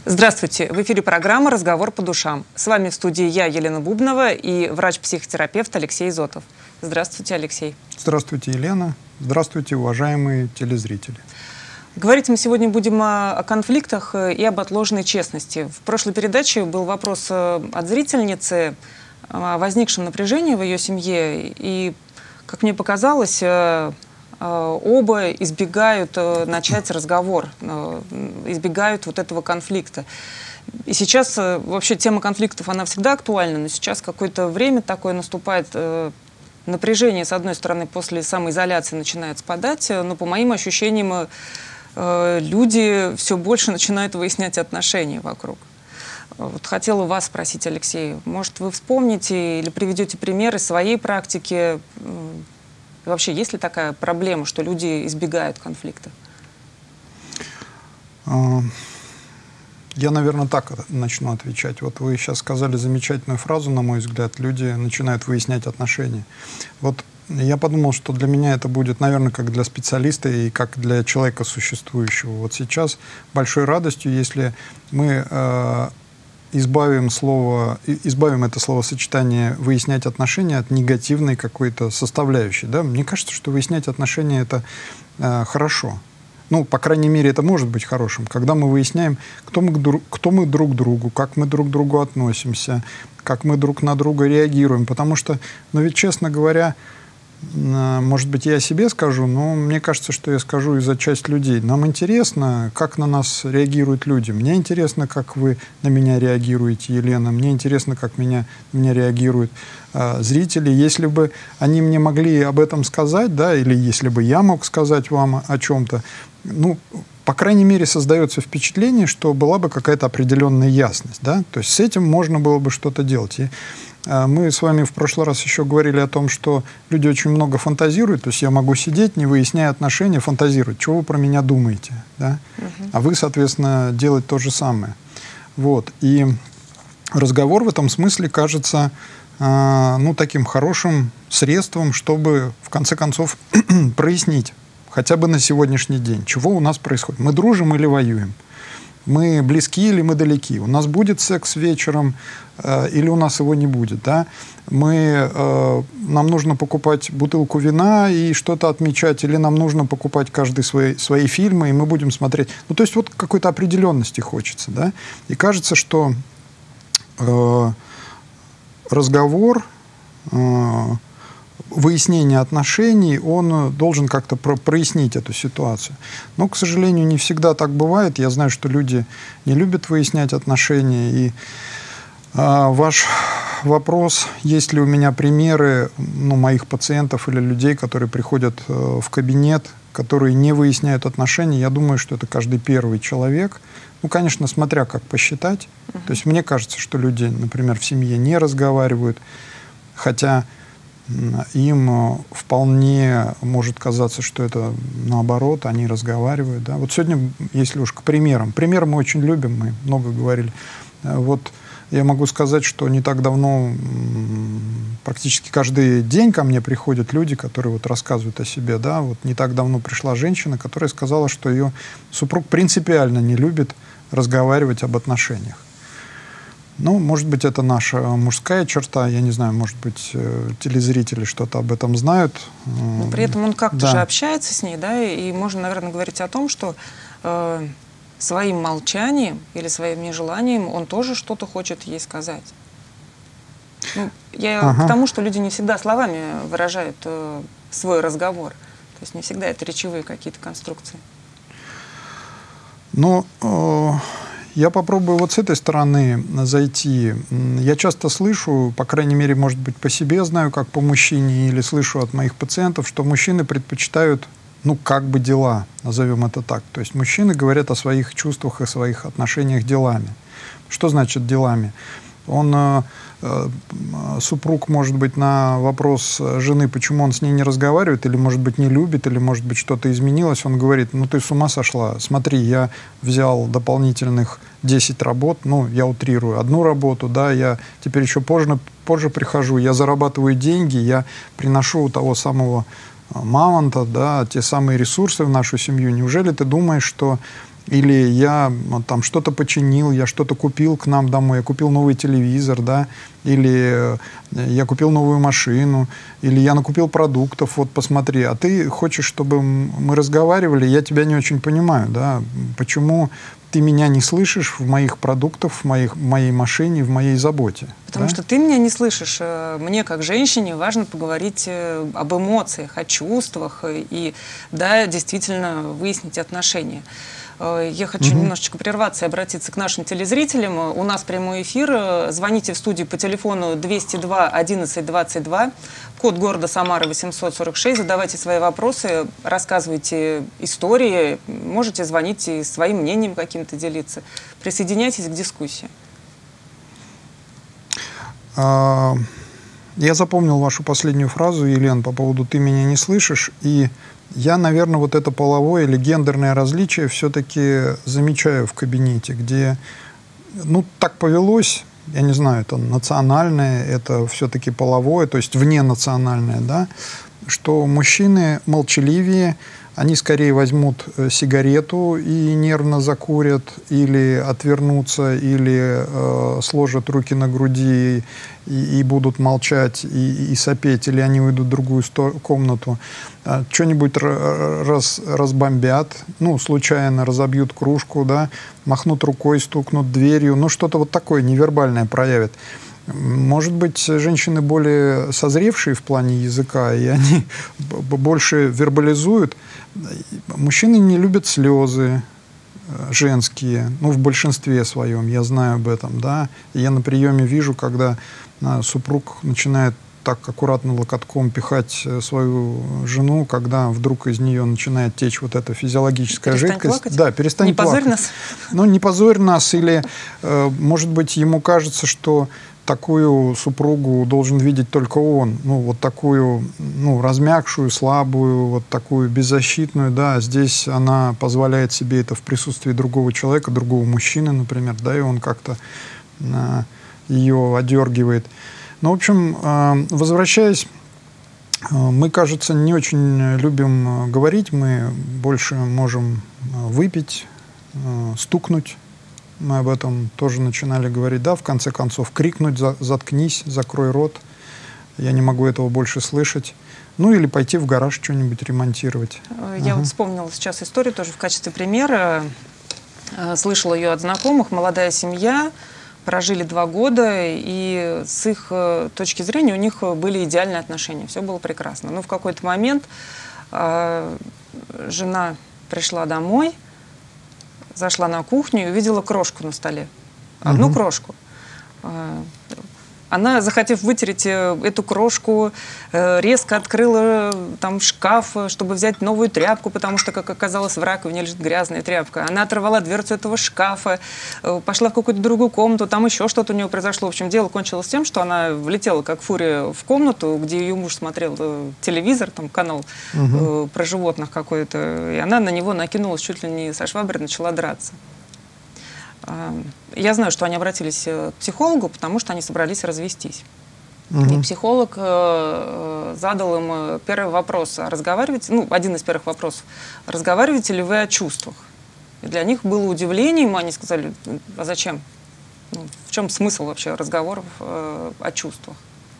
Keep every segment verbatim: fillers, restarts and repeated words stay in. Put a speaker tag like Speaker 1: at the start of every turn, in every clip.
Speaker 1: Здравствуйте! В эфире программа «Разговор по душам». С вами в студии я, Елена Бубнова, и врач-психотерапевт Алексей Изотов. Здравствуйте, Алексей.
Speaker 2: Здравствуйте, Елена. Здравствуйте, уважаемые телезрители.
Speaker 1: Говорить мы сегодня будем о, о конфликтах и об отложенной честности. В прошлой передаче был вопрос от зрительницы о возникшем напряжении в ее семье. И, как мне показалось, оба избегают начать разговор, избегают вот этого конфликта. И сейчас вообще тема конфликтов, она всегда актуальна, но сейчас какое-то время такое наступает, напряжение, с одной стороны, после самоизоляции начинает спадать, но по моим ощущениям люди все больше начинают выяснять отношения вокруг. Вот хотела вас спросить, Алексей, может, вы вспомните или приведете примеры своей практики? Вообще, есть ли такая проблема, что люди избегают конфликта?
Speaker 2: Я, наверное, так начну отвечать. Вот вы сейчас сказали замечательную фразу, на мой взгляд, люди начинают выяснять отношения. Вот я подумал, что для меня это будет, наверное, как для специалиста и как для человека существующего. Вот сейчас большой радостью, если мы э, избавим, слово, избавим это словосочетание «выяснять отношения» от негативной какой-то составляющей. Да? Мне кажется, что выяснять отношения — это э, хорошо. Ну, по крайней мере, это может быть хорошим, когда мы выясняем, кто мы, кто мы друг к другу, как мы друг к другу относимся, как мы друг на друга реагируем. Потому что, ну ведь, честно говоря, может быть, я о себе скажу, но мне кажется, что я скажу и за часть людей. Нам интересно, как на нас реагируют люди. Мне интересно, как вы на меня реагируете, Елена. Мне интересно, как меня, на меня реагируют э, зрители. Если бы они мне могли об этом сказать, да, или если бы я мог сказать вам о чем-то, ну, по крайней мере, создается впечатление, что была бы какая-то определенная ясность. Да? То есть с этим можно было бы что-то делать. И мы с вами в прошлый раз еще говорили о том, что люди очень много фантазируют, то есть я могу сидеть, не выясняя отношения, фантазировать, что вы про меня думаете, да? Uh-huh. А вы, соответственно, делать то же самое. Вот. И разговор в этом смысле кажется э, ну, таким хорошим средством, чтобы, в конце концов, прояснить, хотя бы на сегодняшний день, чего у нас происходит. Мы дружим или воюем? Мы близки или мы далеки? У нас будет секс вечером э, или у нас его не будет? Да? Мы, э, нам нужно покупать бутылку вина и что-то отмечать, или нам нужно покупать каждый свои, свои фильмы, и мы будем смотреть. Ну, то есть вот какой-то определенности хочется. Да? И кажется, что э, разговор, э, выяснение отношений, он должен как-то про прояснить эту ситуацию. Но, к сожалению, не всегда так бывает. Я знаю, что люди не любят выяснять отношения. И а, ваш вопрос, есть ли у меня примеры, ну, моих пациентов или людей, которые приходят э, в кабинет, которые не выясняют отношения, я думаю, что это каждый первый человек. Ну, конечно, смотря как посчитать. Uh-huh. То есть мне кажется, что люди, например, в семье не разговаривают, хотя им вполне может казаться, что это наоборот, они разговаривают. Да? Вот сегодня, если уж к примерам, примеры мы очень любим, мы много говорили. Вот я могу сказать, что не так давно, практически каждый день ко мне приходят люди, которые вот рассказывают о себе. Да? Вот не так давно пришла женщина, которая сказала, что ее супруг принципиально не любит разговаривать об отношениях. Ну, может быть, это наша мужская черта, я не знаю, может быть, телезрители что-то об этом знают.
Speaker 1: Но при этом он как-то
Speaker 2: да.
Speaker 1: же общается с ней, да, и можно, наверное, говорить о том, что э, своим молчанием или своим нежеланием он тоже что-то хочет ей сказать. Ну, я ага. к тому, что люди не всегда словами выражают э, свой разговор, то есть не всегда это речевые какие-то конструкции.
Speaker 2: Ну... Э Я попробую вот с этой стороны зайти. Я часто слышу, по крайней мере, может быть, по себе знаю, как по мужчине, или слышу от моих пациентов, что мужчины предпочитают, ну, как бы дела, назовем это так. То есть мужчины говорят о своих чувствах и своих отношениях делами. Что значит делами? Он, э, э, супруг, может быть, на вопрос жены, почему он с ней не разговаривает, или, может быть, не любит, или, может быть, что-то изменилось, он говорит: ну, ты с ума сошла, смотри, я взял дополнительных десять работ, ну, я утрирую, одну работу, да, я теперь еще позже, позже прихожу, я зарабатываю деньги, я приношу у того самого мамонта, да, те самые ресурсы в нашу семью. Неужели ты думаешь, что или я там что-то починил, я что-то купил к нам домой, я купил новый телевизор, да, или я купил новую машину, или я накупил продуктов, вот посмотри, а ты хочешь, чтобы мы разговаривали, я тебя не очень понимаю, да, почему ты меня не слышишь в моих продуктах, в, моих, в моей машине, в моей заботе.
Speaker 1: Потому да? что ты меня не слышишь. Мне, как женщине, важно поговорить об эмоциях, о чувствах и, да, действительно выяснить отношения. Я хочу угу. немножечко прерваться и обратиться к нашим телезрителям. У нас прямой эфир. Звоните в студию по телефону двести два одиннадцать двадцать два, код города Самара восемьсот сорок шесть. Задавайте свои вопросы, рассказывайте истории, можете звонить и своим мнением каким-то делиться. Присоединяйтесь к дискуссии.
Speaker 2: А, я запомнил вашу последнюю фразу, Елена, по поводу «ты меня не слышишь», и я, наверное, вот это половое или гендерное различие все-таки замечаю в кабинете, где, ну, так повелось, я не знаю, это национальное, это все-таки половое, то есть вненациональное, да, что мужчины молчаливее, они скорее возьмут сигарету и нервно закурят, или отвернутся, или э, сложат руки на груди и, и будут молчать и, и сопеть, или они уйдут в другую комнату, э, что-нибудь раз, разбомбят, ну, случайно разобьют кружку, да, махнут рукой, стукнут дверью, ну, что-то вот такое невербальное проявят. Может быть, женщины более созревшие в плане языка, и они больше вербализуют. Мужчины не любят слезы женские, ну, в большинстве своем, я знаю об этом, да. И я на приеме вижу, когда супруг начинает так аккуратно локотком пихать свою жену, когда вдруг из нее начинает течь вот эта физиологическая
Speaker 1: перестань
Speaker 2: жидкость.
Speaker 1: Плакать?
Speaker 2: Да, перестань
Speaker 1: не
Speaker 2: плакать.
Speaker 1: Не позорь нас.
Speaker 2: Ну, не позорь нас, или, э, может быть, ему кажется, что такую супругу должен видеть только он, ну, вот такую, ну, размягшую, слабую, вот такую беззащитную, да, здесь она позволяет себе это в присутствии другого человека, другого мужчины, например, да, и он как-то э, ее одергивает. Ну, в общем, э, возвращаясь, э, мы, кажется, не очень любим говорить, мы больше можем выпить, э, стукнуть. Мы об этом тоже начинали говорить, да, в конце концов, крикнуть за, «заткнись, закрой рот, я не могу этого больше слышать». Ну, или пойти в гараж что-нибудь ремонтировать.
Speaker 1: Я
Speaker 2: ага.
Speaker 1: вот вспомнила сейчас историю тоже в качестве примера. Слышала ее от знакомых. Молодая семья, прожили два года, и с их точки зрения у них были идеальные отношения, все было прекрасно. Но в какой-то момент э, жена пришла домой, зашла на кухню и увидела крошку на столе. Одну угу. крошку. Она, захотев вытереть эту крошку, резко открыла там шкаф, чтобы взять новую тряпку, потому что, как оказалось, в раковине лежит грязная тряпка. Она оторвала дверцу этого шкафа, пошла в какую-то другую комнату, там еще что-то у нее произошло. В общем, дело кончилось тем, что она влетела, как фурия, в комнату, где ее муж смотрел телевизор, там канал угу. про животных какой-то, и она на него накинулась чуть ли не со шваброй, начала драться. Я знаю, что они обратились к психологу, потому что они собрались развестись. Угу. И психолог э, задал им первый вопрос: разговариваете, ну, один из первых вопросов: разговариваете ли вы о чувствах? И для них было удивлением, они сказали: а зачем? Ну, в чем смысл вообще разговоров э, о чувствах?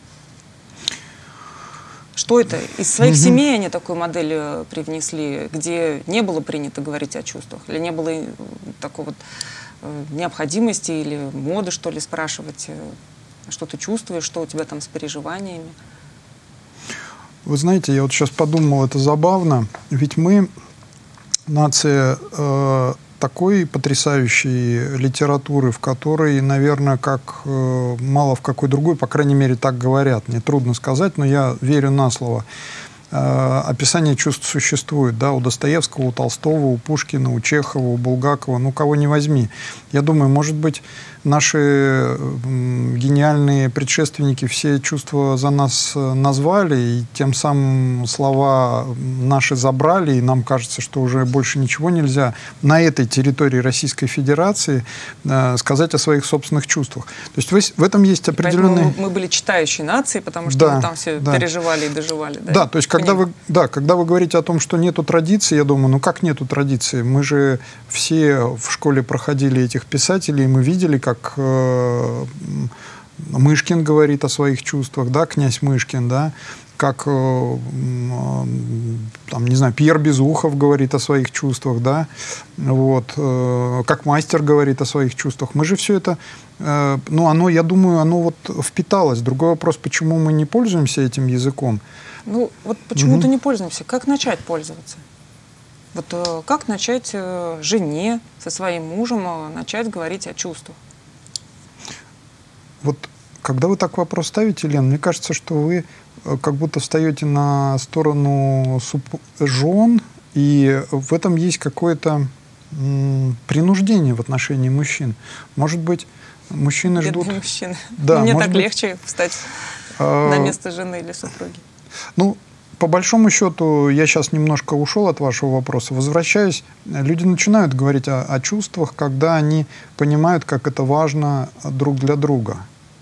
Speaker 1: Что это? Из своих угу. семей они такую модель привнесли, где не было принято говорить о чувствах, или не было такого вот необходимости или моды, что ли, спрашивать, что ты чувствуешь, что у тебя там с переживаниями?
Speaker 2: Вы знаете, я вот сейчас подумал, это забавно, ведь мы нация э, такой потрясающей литературы, в которой, наверное, как э, мало в какой другой, по крайней мере, так говорят, мне трудно сказать, но я верю на слово. Описание чувств существует, да, у Достоевского, у Толстого, у Пушкина, у Чехова, у Булгакова, ну, кого не возьми. Я думаю, может быть, наши гениальные предшественники все чувства за нас назвали, и тем самым слова наши забрали, и нам кажется, что уже больше ничего нельзя на этой территории Российской Федерации э, сказать о своих собственных чувствах. То есть в, в этом есть определенные...
Speaker 1: Поэтому мы были читающей нацией, потому что
Speaker 2: да,
Speaker 1: мы там все
Speaker 2: да.
Speaker 1: переживали и доживали. Да,
Speaker 2: да, то есть когда вы, да, когда вы говорите о том, что нету традиции, я думаю, ну как нету традиции? Мы же все в школе проходили этих писателей, и мы видели, как э, Мышкин говорит о своих чувствах, да, князь Мышкин, да, как, э, там, не знаю, Пьер Безухов говорит о своих чувствах, да, вот, э, как Мастер говорит о своих чувствах. Мы же все это, э, ну, оно, я думаю, оно вот впиталось. Другой вопрос, почему мы не пользуемся этим языком?
Speaker 1: Ну, вот почему-то
Speaker 2: Мгм.
Speaker 1: не пользуемся. Как начать пользоваться? Вот э, как начать э, жене со своим мужем э, начать говорить о чувствах?
Speaker 2: Вот когда вы так вопрос ставите, Лен, мне кажется, что вы э, как будто встаете на сторону суп- жен, и в этом есть какое-то м, принуждение в отношении мужчин. Может быть, мужчины
Speaker 1: Бедные
Speaker 2: ждут...
Speaker 1: мужчины.
Speaker 2: Да,
Speaker 1: Мне
Speaker 2: может
Speaker 1: так
Speaker 2: быть,
Speaker 1: легче встать
Speaker 2: э,
Speaker 1: на место жены или супруги.
Speaker 2: Ну, по большому счету, я сейчас немножко ушел от вашего вопроса. Возвращаюсь, люди начинают говорить о, о чувствах, когда они понимают, как это важно друг для друга.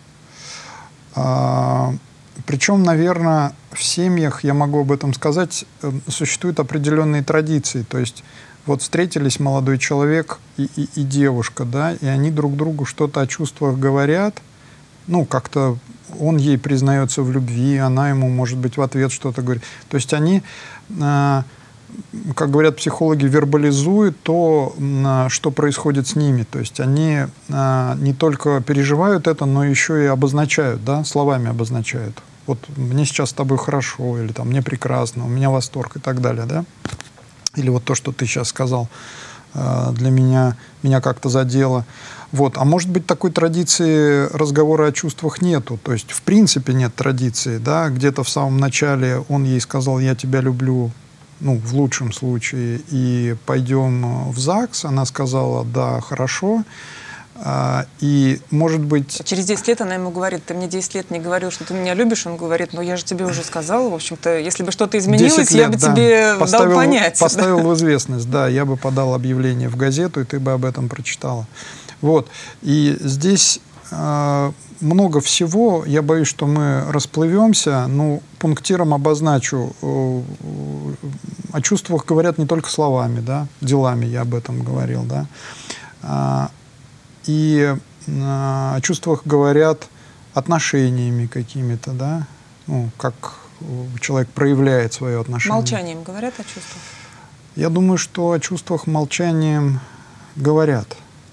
Speaker 2: А, причем, наверное, в семьях, я могу об этом сказать, э, существуют определенные традиции. То есть вот встретились молодой человек и, и, и девушка, да, и они друг другу что-то о чувствах говорят, ну, как-то он ей признается в любви, она ему, может быть, в ответ что-то говорит. То есть они, э, как говорят психологи, вербализуют то, э, что происходит с ними. То есть они э, не только переживают это, но еще и обозначают, да, словами обозначают. Вот мне сейчас с тобой хорошо, или там мне прекрасно, у меня восторг и так далее, да. Или вот то, что ты сейчас сказал, э, для меня, меня как-то задело. Вот. А может быть, такой традиции разговора о чувствах нету. То есть, в принципе, нет традиции. Да? Где-то в самом начале он ей сказал: «Я тебя люблю», ну, в лучшем случае, и пойдем в ЗАГС. Она сказала: «Да, хорошо». А, и, может быть...
Speaker 1: Через десять лет она ему говорит: «Ты мне десять лет не говорил, что ты меня любишь». Он говорит: «Ну, я же тебе уже сказал. В общем-то, если бы что-то изменилось,
Speaker 2: лет,
Speaker 1: я бы
Speaker 2: да,
Speaker 1: тебе
Speaker 2: поставил,
Speaker 1: дал понять».
Speaker 2: Поставил в известность, да. Я бы подал объявление в газету, и ты бы об этом прочитала. Вот. И здесь э, много всего. Я боюсь, что мы расплывемся. Ну, пунктиром обозначу. Э, о чувствах говорят не только словами, да, делами, я об этом говорил, да. А, и э, о чувствах говорят отношениями какими-то, да. Ну, как человек проявляет свое отношение.
Speaker 1: Молчанием говорят о чувствах?
Speaker 2: Я думаю, что о чувствах молчанием говорят.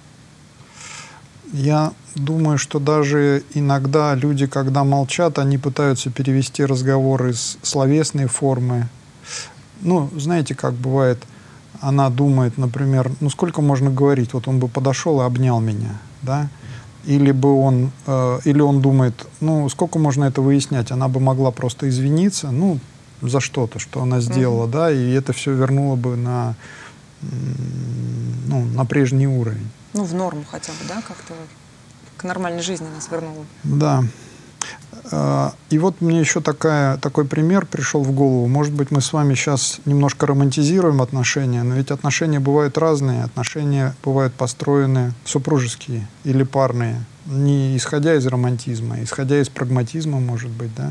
Speaker 2: Я думаю, что даже иногда люди, когда молчат, они пытаются перевести разговор из словесной формы. Ну, знаете, как бывает, она думает, например, ну сколько можно говорить, вот он бы подошел и обнял меня, да? Или бы он, э, или он думает, ну сколько можно это выяснять, она бы могла просто извиниться, ну, за что-то, что она сделала, mm-hmm. да, и это все вернуло бы на, ну, на прежний уровень.
Speaker 1: Ну, в норму хотя бы, да, как-то к нормальной жизни нас вернуло.
Speaker 2: Да. И вот мне еще такая, такой пример пришел в голову. Может быть, мы с вами сейчас немножко романтизируем отношения, но ведь отношения бывают разные. Отношения бывают построены супружеские или парные, не исходя из романтизма, а исходя из прагматизма, может быть, да.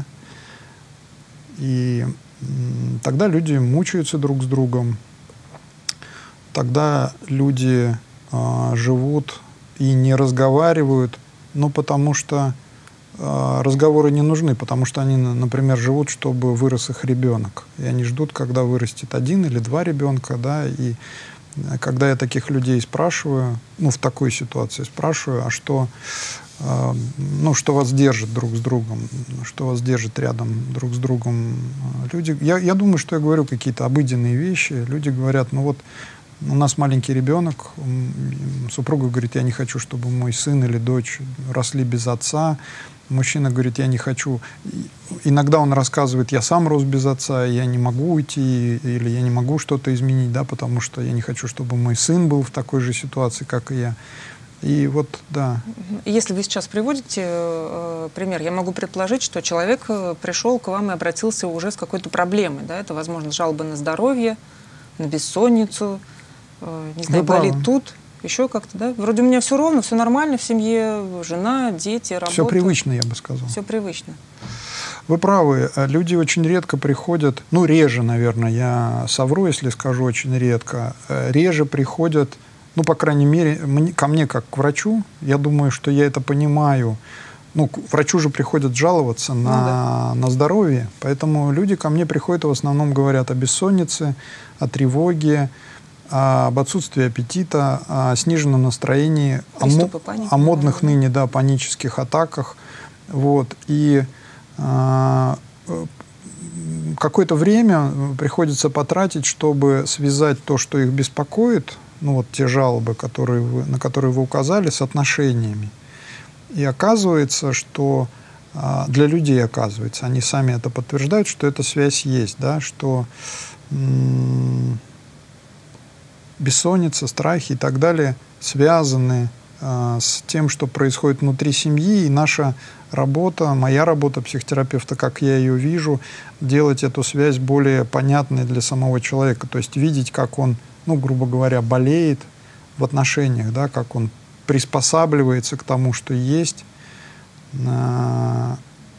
Speaker 2: И тогда люди мучаются друг с другом, тогда люди э, живут и не разговаривают, ну, потому что э, разговоры не нужны, потому что они, например, живут, чтобы вырос их ребенок. И они ждут, когда вырастет один или два ребенка, да, и когда я таких людей спрашиваю, ну, в такой ситуации спрашиваю, а что, э, ну, что вас держит друг с другом, что вас держит рядом друг с другом. Люди, я, я думаю, что я говорю какие-то обыденные вещи. Люди говорят, ну вот, у нас маленький ребенок, супруга говорит, я не хочу, чтобы мой сын или дочь росли без отца. Мужчина говорит, я не хочу. Иногда он рассказывает, я сам рос без отца, я не могу уйти, или я не могу что-то изменить, да, потому что я не хочу, чтобы мой сын был в такой же ситуации, как и я. И вот, да.
Speaker 1: Если вы сейчас приводите э, пример, я могу предположить, что человек пришел к вам и обратился уже с какой-то проблемой, да, это, возможно, жалобы на здоровье, на бессонницу, э, не знаю, болит тут, еще как-то, да? Вроде у меня все ровно, все нормально в семье, жена, дети, работа.
Speaker 2: Все привычно, я бы сказал.
Speaker 1: Все привычно.
Speaker 2: Вы правы, люди очень редко приходят, ну, реже, наверное, я совру, если скажу очень редко, реже приходят, ну, по крайней мере, мне, ко мне как к врачу, я думаю, что я это понимаю. Ну, к врачу же приходят жаловаться на, ну, да. на здоровье, поэтому люди ко мне приходят и в основном говорят о бессоннице, о тревоге, об отсутствии аппетита, о сниженном настроении, о,
Speaker 1: паники,
Speaker 2: о модных да. ныне да, панических атаках. Вот. И а, какое-то время приходится потратить, чтобы связать то, что их беспокоит, ну вот те жалобы, которые вы, на которые вы указали, с отношениями. И оказывается, что а, для людей оказывается, они сами это подтверждают, что эта связь есть, да, что м- бессонница, страхи и так далее связаны а, с тем, что происходит внутри семьи, и наша работа, моя работа психотерапевта, как я ее вижу, делать эту связь более понятной для самого человека, то есть видеть, как он, ну, грубо говоря, болеет в отношениях, да, как он приспосабливается к тому, что есть, а,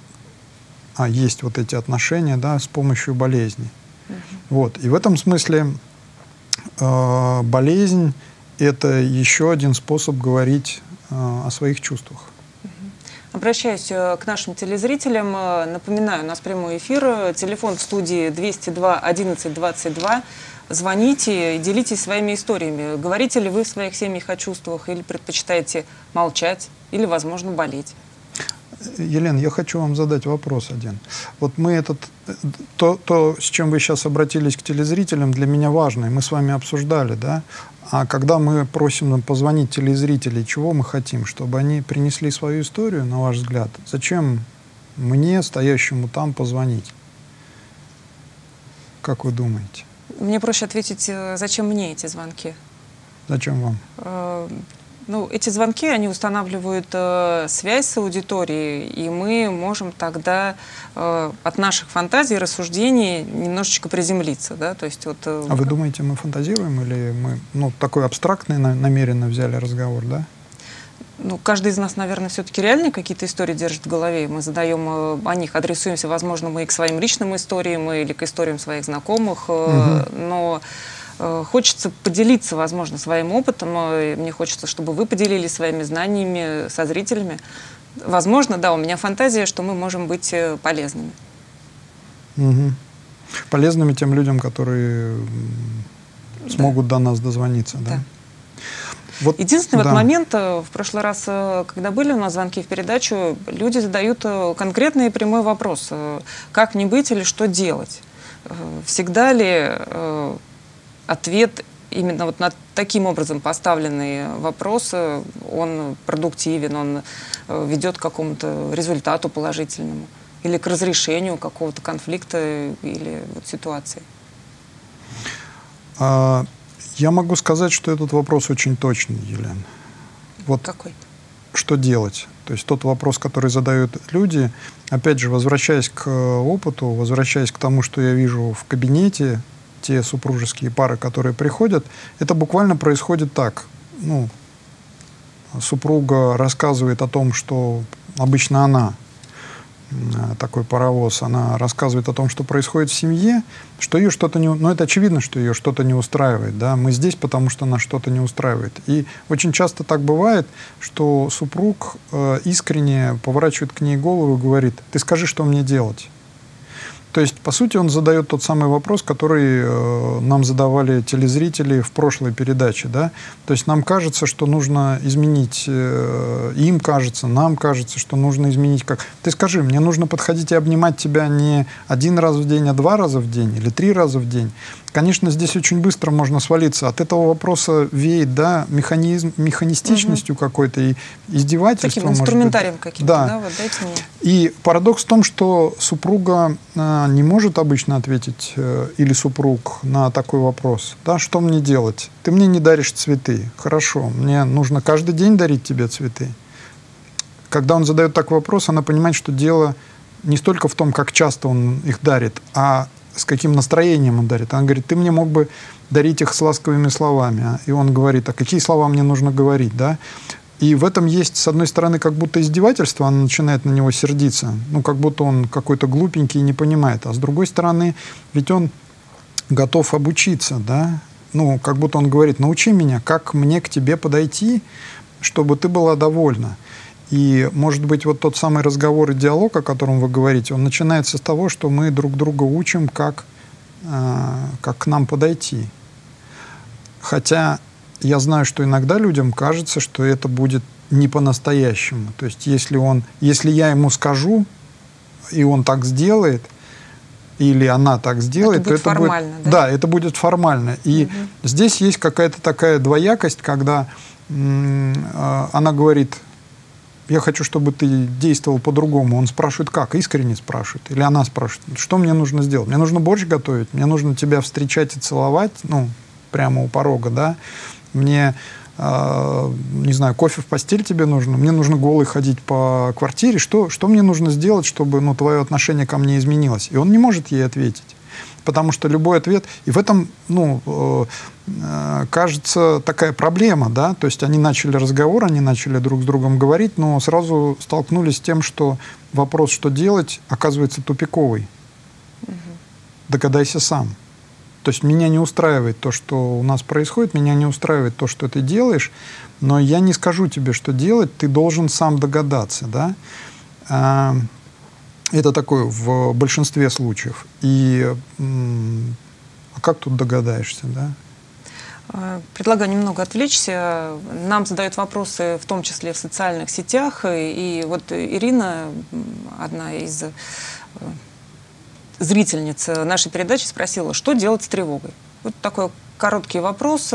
Speaker 2: а есть вот эти отношения, да, с помощью болезни. Uh-huh. Вот. И в этом смысле э, болезнь — это еще один способ говорить э, о своих чувствах.
Speaker 1: Uh-huh. Обращаюсь к нашим телезрителям. Напоминаю, у нас прямой эфир. Телефон в студии двести два одиннадцать двадцать два. Звоните и делитесь своими историями. Говорите ли вы в своих семьях о чувствах, или предпочитаете молчать, или, возможно, болеть?
Speaker 2: Елена, я хочу вам задать вопрос один. Вот мы этот, то, то, с чем вы сейчас обратились к телезрителям, для меня важно, и мы с вами обсуждали, да? А когда мы просим нам позвонить телезрителей, чего мы хотим? Чтобы они принесли свою историю, на ваш взгляд? Зачем мне, стоящему там, позвонить? Как вы думаете?
Speaker 1: Мне проще ответить, зачем мне эти звонки.
Speaker 2: Зачем вам?
Speaker 1: Э, ну, эти звонки, они устанавливают э, связь с аудиторией, и мы можем тогда э, от наших фантазий, рассуждений немножечко приземлиться. Да? То есть, вот, э,
Speaker 2: а вы думаете, мы фантазируем, или мы, ну, такой абстрактный на, намеренно взяли разговор, да?
Speaker 1: Ну, каждый из нас, наверное, все-таки реально какие-то истории держит в голове. Мы задаем э, о них, адресуемся, возможно, мы и к своим личным историям, или к историям своих знакомых. Э, угу. Но э, хочется поделиться, возможно, своим опытом. Э, мне хочется, чтобы вы поделились своими знаниями со зрителями. Возможно, да, у меня фантазия, что мы можем быть э, полезными.
Speaker 2: Угу. Полезными тем людям, которые да. смогут до нас дозвониться, да? Да.
Speaker 1: Вот, Единственный да. вот момент, в прошлый раз, когда были у нас звонки в передачу, люди задают конкретный и прямой вопрос, как не быть или что делать. Всегда ли ответ именно вот на таким образом поставленный вопрос, он продуктивен, он ведет к какому-то результату положительному или к разрешению какого-то конфликта или вот ситуации?
Speaker 2: А... Я могу сказать, что этот вопрос очень точный, Елена. Вот
Speaker 1: какой?
Speaker 2: Что делать? То есть тот вопрос, который задают люди, опять же, возвращаясь к опыту, возвращаясь к тому, что я вижу в кабинете, те супружеские пары, которые приходят, это буквально происходит так. Ну, супруга рассказывает о том, что обычно она, такой паровоз, она рассказывает о том, что происходит в семье, что ее что-то не... Ну, это очевидно, что ее что-то не устраивает, да, мы здесь, потому что нас что-то не устраивает. И очень часто так бывает, что супруг э, искренне поворачивает к ней голову и говорит: ты скажи, что мне делать. То есть, по сути, он задает тот самый вопрос, который э, нам задавали телезрители в прошлой передаче, да. То есть нам кажется, что нужно изменить, э, им кажется, нам кажется, что нужно изменить как. Ты скажи, мне нужно подходить и обнимать тебя не один раз в день, а два раза в день или три раза в день. Конечно, здесь очень быстро можно свалиться. От этого вопроса веет, да, механизм, механистичностью угу. какой-то и издевательством.
Speaker 1: Таким инструментарием каким-то,
Speaker 2: да.
Speaker 1: да, вот дайте мне.
Speaker 2: И парадокс в том, что супруга э, не может обычно ответить, э, или супруг, на такой вопрос. Да, что мне делать? Ты мне не даришь цветы. Хорошо, мне нужно каждый день дарить тебе цветы. Когда он задает такой вопрос, она понимает, что дело не столько в том, как часто он их дарит, а с каким настроением он дарит. Она говорит: ты мне мог бы дарить их с ласковыми словами. И он говорит: а какие слова мне нужно говорить, да? И в этом есть, с одной стороны, как будто издевательство, она начинает на него сердиться, ну, как будто он какой-то глупенький и не понимает. А с другой стороны, ведь он готов обучиться, да? Ну, как будто он говорит, научи меня, как мне к тебе подойти, чтобы ты была довольна. И, может быть, вот тот самый разговор и диалог, о котором вы говорите, он начинается с того, что мы друг друга учим, как, э, как к нам подойти. Хотя я знаю, что иногда людям кажется, что это будет не по-настоящему. То есть если, он, если я ему скажу, и он так сделает, или она так сделает,
Speaker 1: это будет
Speaker 2: то это
Speaker 1: формально,
Speaker 2: будет,
Speaker 1: да?
Speaker 2: Да, это будет формально. И угу. здесь есть какая-то такая двоякость, когда м- э, она говорит, я хочу, чтобы ты действовал по-другому. Он спрашивает, как? Искренне спрашивает. Или она спрашивает, что мне нужно сделать? Мне нужно борщ готовить, мне нужно тебя встречать и целовать, ну, прямо у порога, да? Мне, э, не знаю, кофе в постель тебе нужно, мне нужно голый ходить по квартире. Что, что мне нужно сделать, чтобы, ну, твое отношение ко мне изменилось? И он не может ей ответить. Потому что любой ответ... И в этом, ну, э, э, кажется, такая проблема, да? То есть они начали разговор, они начали друг с другом говорить, но сразу столкнулись с тем, что вопрос, что делать, оказывается тупиковый. Угу. Догадайся сам. То есть меня не устраивает то, что у нас происходит, меня не устраивает то, что ты делаешь, но я не скажу тебе, что делать, ты должен сам догадаться, да? А, это такое в большинстве случаев. И а как тут догадаешься, да?
Speaker 1: Предлагаю немного отвлечься. Нам задают вопросы, в том числе в социальных сетях. И вот Ирина, одна из зрительниц нашей передачи, спросила, что делать с тревогой. Вот такой короткий вопрос.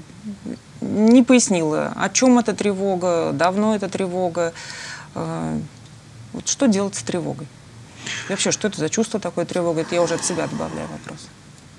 Speaker 1: Не пояснила, о чем эта тревога, давно эта тревога. Вот что делать с тревогой? И вообще, что это за чувство такое, тревога? Это я уже от себя добавляю вопрос.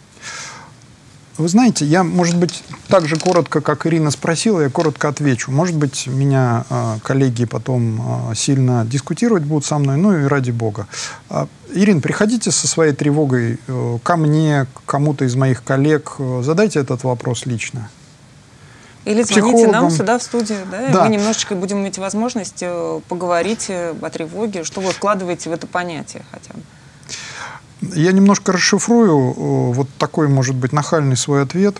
Speaker 2: Вы знаете, я, может быть, так же коротко, как Ирина спросила, я коротко отвечу. Может быть, меня э, коллеги потом э, сильно дискутировать будут со мной, ну и ради бога. Э, Ирина, приходите со своей тревогой э, ко мне, к кому-то из моих коллег, э, задайте этот вопрос лично.
Speaker 1: Или звоните нам сюда в студию, да? Да. Мы немножечко будем иметь возможность поговорить о тревоге, что вы вкладываете в это понятие хотя бы.
Speaker 2: Я немножко расшифрую вот такой, может быть, нахальный свой ответ.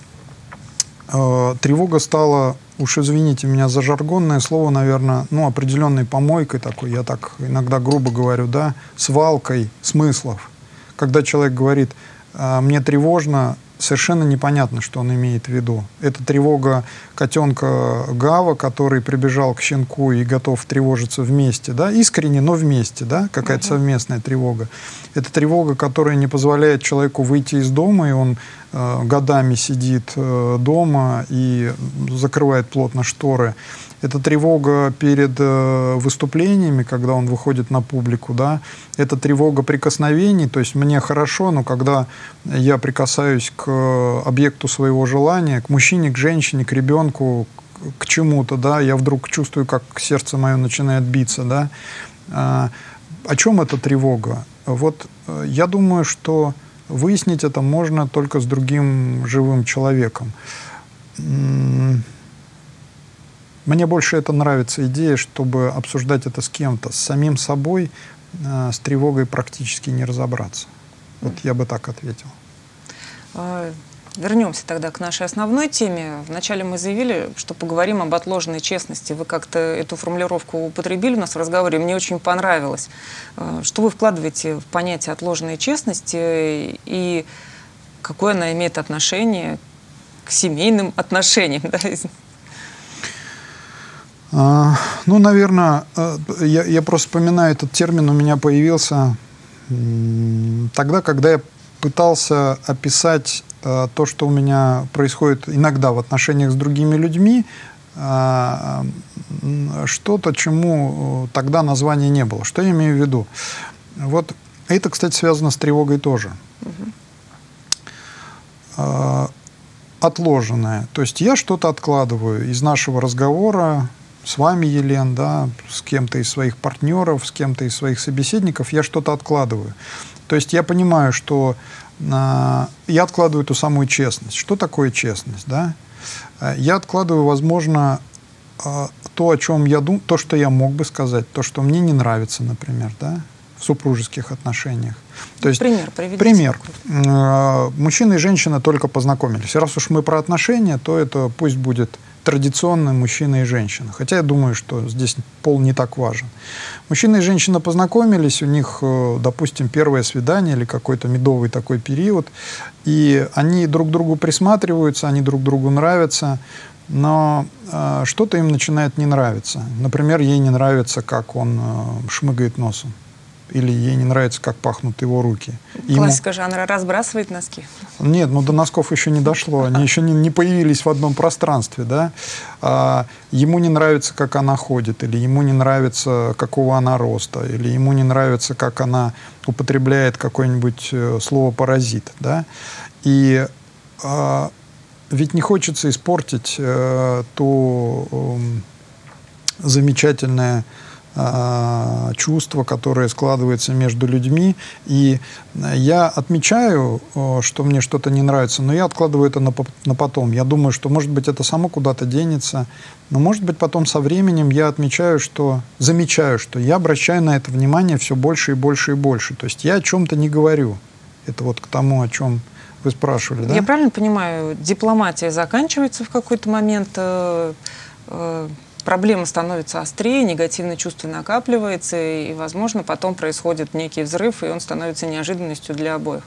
Speaker 2: Тревога стала, уж извините меня за жаргонное слово, наверное, ну, определенной помойкой такой, я так иногда грубо говорю, да, свалкой смыслов. Когда человек говорит, мне тревожно, совершенно непонятно, что он имеет в виду. Это тревога котенка Гава, который прибежал к щенку и готов тревожиться вместе, да, искренне, но вместе, да, какая-то uh-huh. совместная тревога. Это тревога, которая не позволяет человеку выйти из дома, и он э, годами сидит э, дома и закрывает плотно шторы. Это тревога перед э, выступлениями, когда он выходит на публику, да. Это тревога прикосновений, то есть мне хорошо, но когда я прикасаюсь к объекту своего желания, к мужчине, к женщине, к ребенку, к чему-то, да, я вдруг чувствую, как сердце мое начинает биться, да. А, о чем эта тревога? Вот э, я думаю, что выяснить это можно только с другим живым человеком. Мне больше это нравится идея, чтобы обсуждать это с кем-то, с самим собой, э, с тревогой практически не разобраться. Вот я бы так ответил.
Speaker 1: Вернемся тогда к нашей основной теме. Вначале мы заявили, что поговорим об отложенной честности. Вы как-то эту формулировку употребили у нас в разговоре, мне очень понравилось. Что вы вкладываете в понятие отложенной честности и какое она имеет отношение к семейным отношениям? Да?
Speaker 2: А, ну, наверное, я, я просто вспоминаю, этот термин у меня появился тогда, когда я пытался описать а, то, что у меня происходит иногда в отношениях с другими людьми, а, что-то, чему тогда названия не было. Что я имею в виду? Вот это, кстати, связано с тревогой тоже. Угу. А, отложенное. То есть я что-то откладываю из нашего разговора с вами, Елен, да, с кем-то из своих партнеров, с кем-то из своих собеседников, я что-то откладываю. То есть я понимаю, что э, я откладываю ту самую честность. Что такое честность, да? Я откладываю, возможно, э, то, о чем я думаю, то, что я мог бы сказать, то, что мне не нравится, например, да, в супружеских отношениях. То есть,
Speaker 1: пример, приведите.
Speaker 2: Пример. Мужчина и женщина только познакомились. Раз уж мы про отношения, то это пусть будет традиционно мужчина и женщина. Хотя я думаю, что здесь пол не так важен. Мужчина и женщина познакомились, у них, допустим, первое свидание или какой-то медовый такой период, и они друг к другу присматриваются, они друг другу нравятся, но э, что-то им начинает не нравиться. Например, ей не нравится, как он э, шмыгает носом. Или ей не нравится, как пахнут его руки.
Speaker 1: Классика
Speaker 2: Ему...
Speaker 1: жанра разбрасывает носки.
Speaker 2: Нет, ну до носков еще не дошло. Они еще не, не появились в одном пространстве. Да? А, ему не нравится, как она ходит, или ему не нравится, какого она роста, или ему не нравится, как она употребляет какое-нибудь слово «паразит». Да? И а, ведь не хочется испортить а, то а, замечательное чувство, которое складывается между людьми. И я отмечаю, что мне что-то не нравится, но я откладываю это на, на потом. Я думаю, что, может быть, это само куда-то денется, но, может быть, потом со временем я отмечаю, что, замечаю, что я обращаю на это внимание все больше и больше и больше. То есть я о чем-то не говорю. Это вот к тому, о чем вы спрашивали, да?
Speaker 1: Я правильно понимаю, дипломатия заканчивается в какой-то момент, э, э, проблема становится острее, негативное чувство накапливается, и, возможно, потом происходит некий взрыв, и он становится неожиданностью для обоих.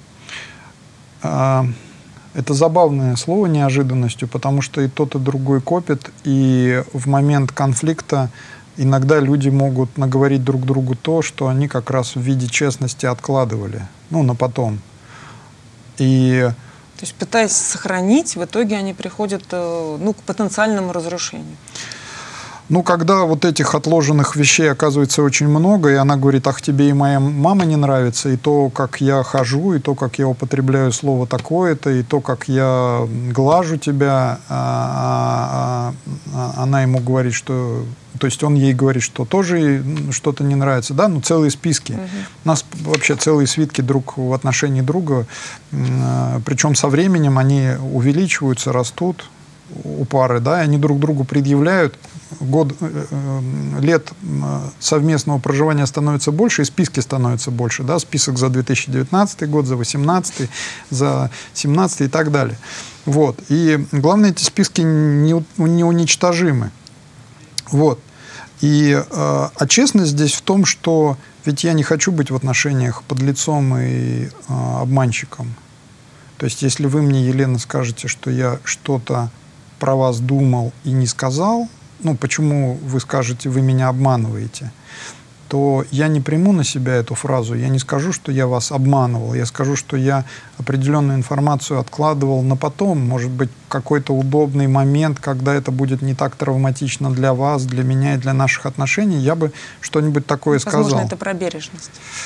Speaker 2: Это забавное слово «неожиданностью», потому что и тот, и другой копит, и в момент конфликта иногда люди могут наговорить друг другу то, что они как раз в виде честности откладывали, ну, на потом. И...
Speaker 1: То есть, пытаясь сохранить, в итоге они приходят, ну, к потенциальному разрушению.
Speaker 2: Ну, когда вот этих отложенных вещей оказывается очень много, и она говорит: ах, тебе и моя мама не нравится, и то, как я хожу, и то, как я употребляю слово такое-то, и то, как я глажу тебя, а, а, а, она ему говорит, что... То есть он ей говорит, что тоже что-то не нравится, да, ну, целые списки. Uh-huh. У нас вообще целые свитки друг в отношении друга, причем со временем они увеличиваются, растут у пары, да, и они друг другу предъявляют. Год, лет совместного проживания становится больше, и списки становятся больше, да, список за две тысячи девятнадцатый год, за две тысячи восемнадцатый, за две тысячи семнадцатый и так далее. Вот. И главное, эти списки не, не уничтожимы. Вот. И, э, а честность здесь в том, что ведь я не хочу быть в отношениях подлецом и э, обманщиком. То есть, если вы мне, Елена, скажете, что я что-то про вас думал и не сказал, ну, почему вы скажете, вы меня обманываете, то я не приму на себя эту фразу, я не скажу, что я вас обманывал, я скажу, что я определенную информацию откладывал на потом, может быть, какой-то удобный момент, когда это будет не так травматично для вас, для меня и для наших отношений, я бы что-нибудь такое
Speaker 1: Возможно,
Speaker 2: сказал.
Speaker 1: Возможно, это про бережность.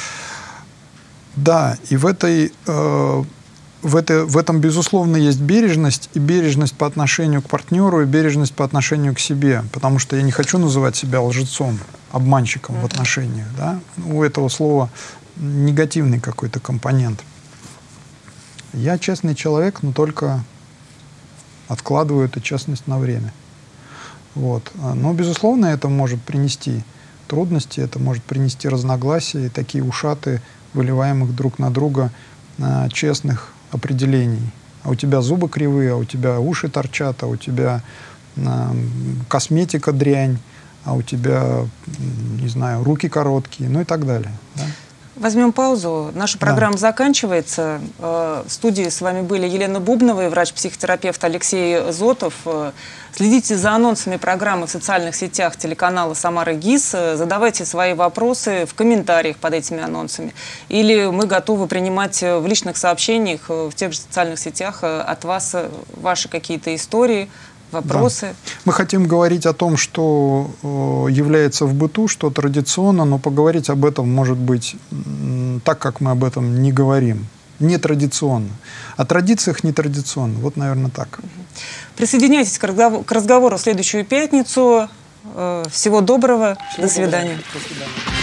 Speaker 2: Да, и в этой... Э, В, это, в этом, безусловно, есть бережность, и бережность по отношению к партнеру, и бережность по отношению к себе, потому что я не хочу называть себя лжецом, обманщиком mm-hmm. в отношениях. Да? У этого слова негативный какой-то компонент. Я честный человек, но только откладываю эту честность на время. Вот. Но, безусловно, это может принести трудности, это может принести разногласия, и такие ушаты, выливаемых друг на друга а, честных определений. А у тебя зубы кривые, а у тебя уши торчат, а у тебя э, косметика дрянь, а у тебя, не знаю, руки короткие, ну и так далее. Да?
Speaker 1: Возьмем паузу. Наша программа да. заканчивается. В студии с вами были Елена Бубнова и врач-психотерапевт Алексей Зотов. Следите за анонсами программы в социальных сетях телеканала «Самара ГИС». Задавайте свои вопросы в комментариях под этими анонсами. Или мы готовы принимать в личных сообщениях в тех же социальных сетях от вас ваши какие-то истории, вопросы.
Speaker 2: Да. Мы хотим говорить о том, что э, является в быту, что традиционно, но поговорить об этом, может быть, так, как мы об этом не говорим. Нетрадиционно. О традициях нетрадиционно. Вот, наверное, так. Присоединяйтесь
Speaker 1: к разговору, к разговору в следующую пятницу. Всего доброго. Всего До свидания. Доброго. До свидания.